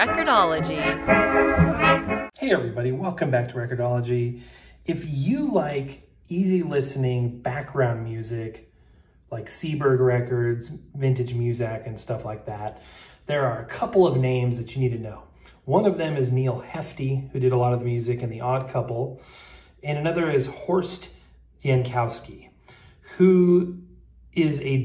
Record-ology. Hey everybody, welcome back to Record-ology. If you like easy listening background music, like Seberg records, vintage Muzak and stuff like that, there are a couple of names that you need to know. One of them is Neil Hefti, who did a lot of the music in The Odd Couple, and another is Horst Jankowski, who was a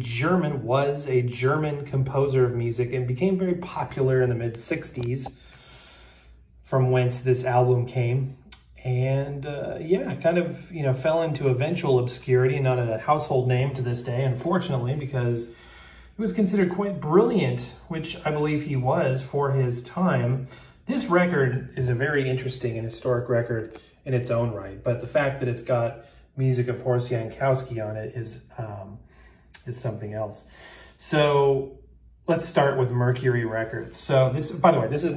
German composer of music and became very popular in the mid-60s, from whence this album came. And kind of, fell into eventual obscurity, not a household name to this day, unfortunately, because he was considered quite brilliant, which I believe he was for his time. This record is a very interesting and historic record in its own right, but the fact that it's got music of Horst Jankowski on it is something else. So let's start with Mercury Records. So this, by the way, this is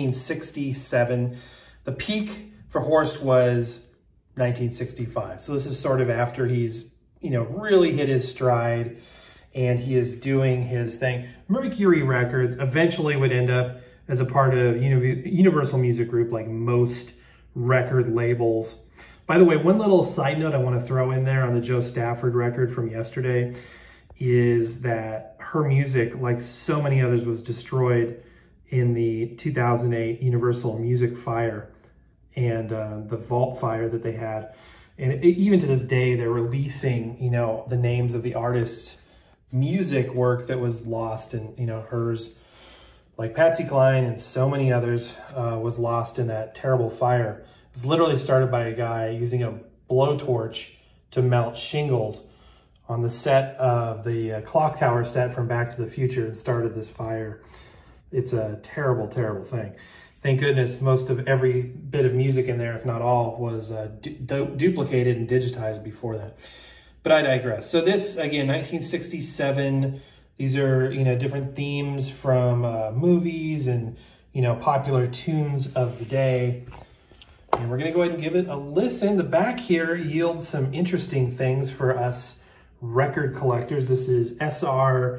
1967. The peak for Horst was 1965. So this is sort of after he's, really hit his stride and he is doing his thing. Mercury Records eventually would end up as a part of Universal Music Group, like most record labels. By the way, one little side note I want to throw in there on the Joe Stafford record from yesterday is that her music, like so many others, was destroyed in the 2008 Universal Music Fire and the Vault Fire that they had. And even to this day, they're releasing, the names of the artists' music work that was lost, and, hers, like Patsy Cline and so many others, was lost in that terrible fire. It was literally started by a guy using a blowtorch to melt shingles on the set of the clock tower set from Back to the Future and started this fire. It's a terrible, terrible thing. Thank goodness most of every bit of music in there, if not all, was duplicated and digitized before that. But I digress. So this, again, 1967, these are, different themes from movies and, popular tunes of the day. And we're going to go ahead and give it a listen. The back here yields some interesting things for us record collectors. This is SR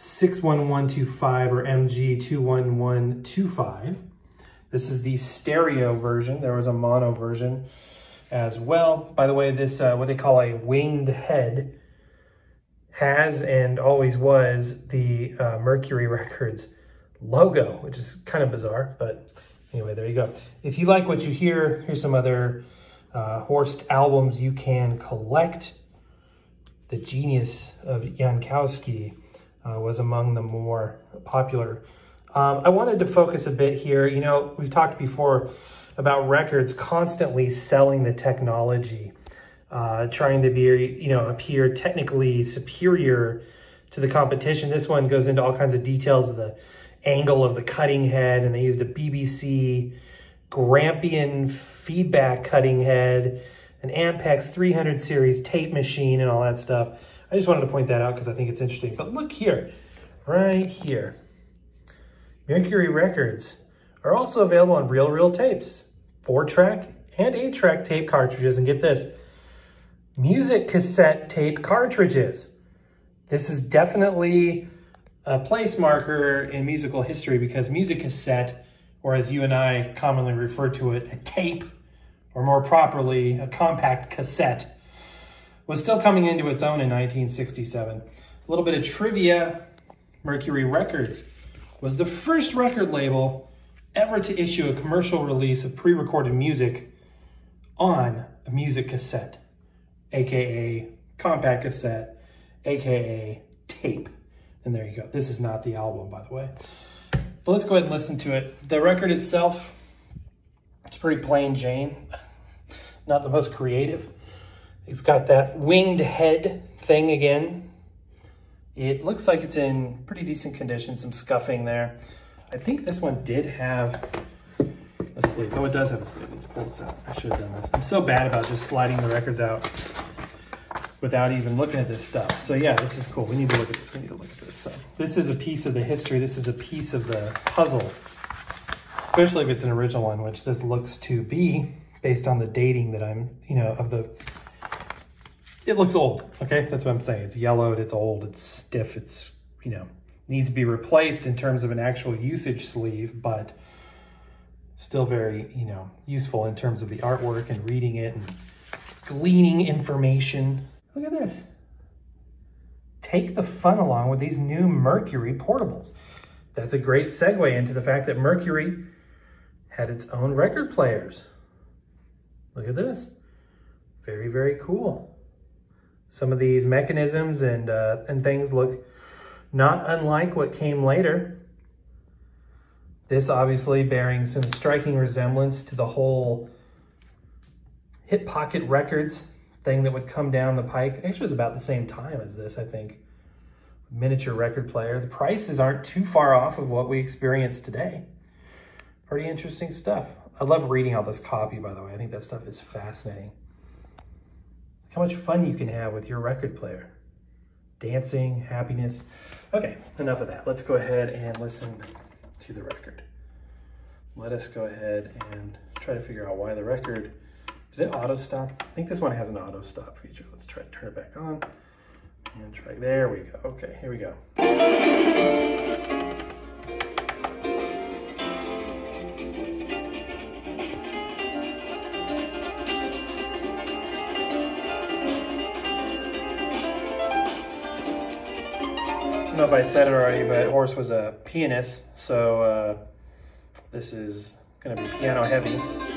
61125 or MG 21125. This is the stereo version. There was a mono version as well. By the way, this, what they call a winged head, has and always was the Mercury Records logo, which is kind of bizarre, but anyway, there you go. If you like what you hear, here's some other Horst albums you can collect. The genius of Jankowski was among the more popular. I wanted to focus a bit here. We've talked before about records constantly selling the technology, trying to be, appear technically superior to the competition. This one goes into all kinds of details of the angle of the cutting head, and they used a BBC Grampian feedback cutting head, an Ampex 300 series tape machine, and all that stuff. I just wanted to point that out because I think it's interesting. But look here, right here. Mercury Records are also available on reel-to-reel tapes, 4-track and 8-track tape cartridges, and get this, music cassette tape cartridges. This is definitely a place marker in musical history because music cassette, or as you and I commonly refer to it, a tape, or more properly, a compact cassette, was still coming into its own in 1967. A little bit of trivia, Mercury Records was the first record label ever to issue a commercial release of pre-recorded music on a music cassette, AKA compact cassette, AKA tape. And there you go. This is not the album, by the way. But let's go ahead and listen to it. The record itself, it's pretty plain Jane. Not the most creative. It's got that winged head thing again. It looks like it's in pretty decent condition, some scuffing there. I think this one did have a sleeve. Oh, it does have a sleeve. Let's pull this out. I should have done this. I'm so bad about just sliding the records out without even looking at this stuff. So yeah, this is cool. We need to look at this. We need to look at this. So this is a piece of the history. This is a piece of the puzzle, especially if it's an original one, which this looks to be based on the dating that I'm, of the, it looks old. Okay. That's what I'm saying. It's yellowed. It's old. It's stiff. It's, needs to be replaced in terms of an actual usage sleeve, but Still very, you know, useful in terms of the artwork and reading it and gleaning information. Look at this. Take the fun along with these new Mercury portables. That's a great segue into the fact that Mercury had its own record players. Look at this. Very, very cool. Some of these mechanisms and things look not unlike what came later. This obviously bearing some striking resemblance to the whole Hip Pocket Records thing that would come down the pike. Actually, it was about the same time as this, I think. Miniature record player. The prices aren't too far off of what we experience today. Pretty interesting stuff. I love reading all this copy, by the way. I think that stuff is fascinating. How much fun you can have with your record player. Dancing, happiness. Okay, enough of that. Let's go ahead and listen to the record. Let us go ahead and try to figure out why the record, did it auto stop? I think this one has an auto stop feature. Let's try to turn it back on and try, there we go. Okay, here we go. I don't know if I said it already, but Horace was a pianist, so this is going to be piano heavy.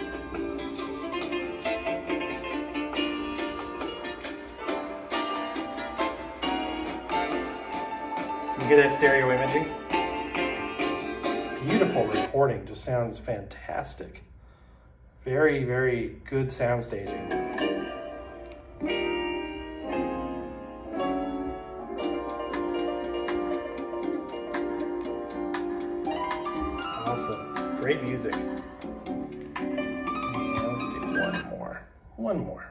You hear that stereo imaging? Beautiful recording, just sounds fantastic. Very, very good sound staging. Awesome, great music. Let's do one more.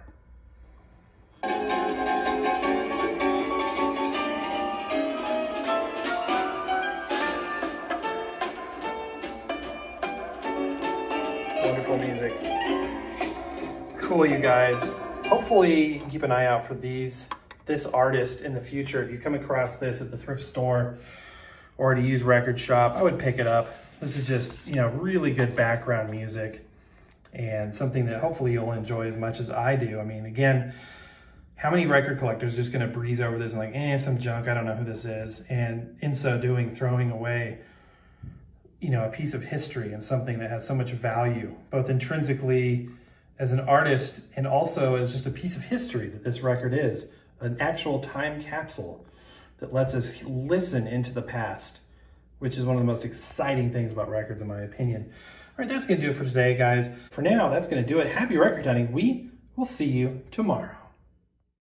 Wonderful music. Cool, you guys. Hopefully you can keep an eye out for this artist in the future. If you come across this at the thrift store or at a used record shop, I would pick it up. This is just, you know, really good background music and something that hopefully you'll enjoy as much as I do. I mean, again, how many record collectors are just going to breeze over this and like, some junk, I don't know who this is. And in so doing, throwing away, you know, a piece of history and something that has so much value, both intrinsically as an artist and also as just a piece of history that this record is, an actual time capsule that lets us listen into the past, which is one of the most exciting things about records, in my opinion. All right, that's going to do it for today, guys. For now, that's going to do it. Happy record hunting. We will see you tomorrow.